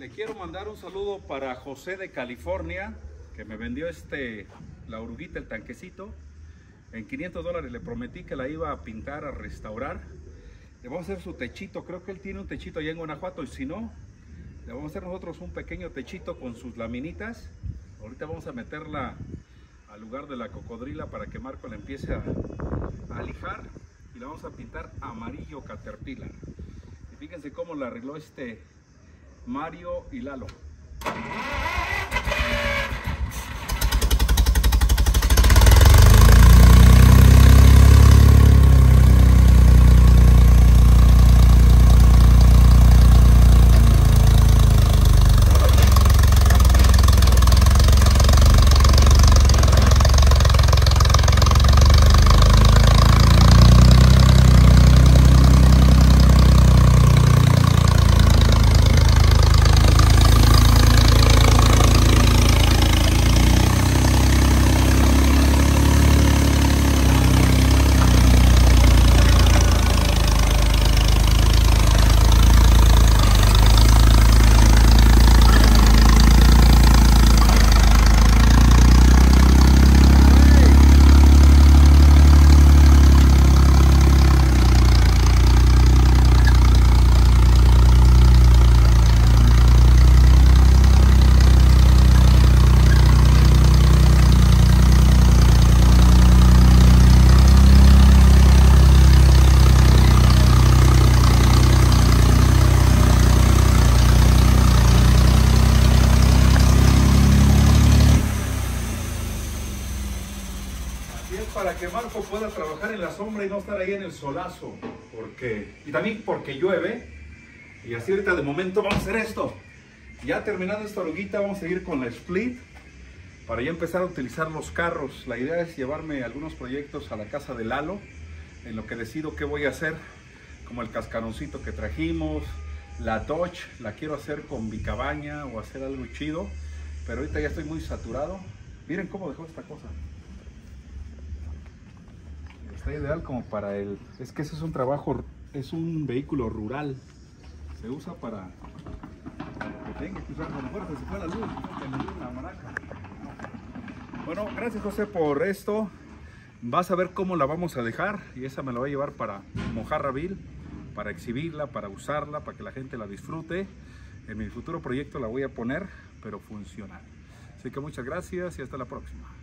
Le quiero mandar un saludo para José de California, que me vendió la oruguita, el tanquecito. En $500 le prometí que la iba a pintar, a restaurar. Le vamos a hacer su techito, creo que él tiene un techito allá en Guanajuato, y si no, le vamos a hacer nosotros un pequeño techito con sus laminitas. Ahorita vamos a meterla al lugar de la cocodrila para que Marco la empiece a lijar, y la vamos a pintar amarillo Caterpillar. Y fíjense cómo la arregló Mario y Lalo. Para que Marco pueda trabajar en la sombra y no estar ahí en el solazo, y también porque llueve. Y así ahorita de momento vamos a hacer esto. Ya terminando esta oruguita, vamos a seguir con la split para ya empezar a utilizar los carros. La idea es llevarme algunos proyectos a la casa de Lalo, en lo que decido qué voy a hacer, como el cascaroncito que trajimos, la Dodge, la quiero hacer con bicabaña o hacer algo chido, pero ahorita ya estoy muy saturado. Miren cómo dejó esta cosa. Está ideal como para es que ese es un trabajo, es un vehículo rural. Se usa para que tenga que usar con fuerza. Si fue la luz, la maraca. Bueno, gracias José por esto. Vas a ver cómo la vamos a dejar, y esa me la voy a llevar para Mojarraville, para exhibirla, para usarla, para que la gente la disfrute. En mi futuro proyecto la voy a poner, pero funcional. Así que muchas gracias y hasta la próxima.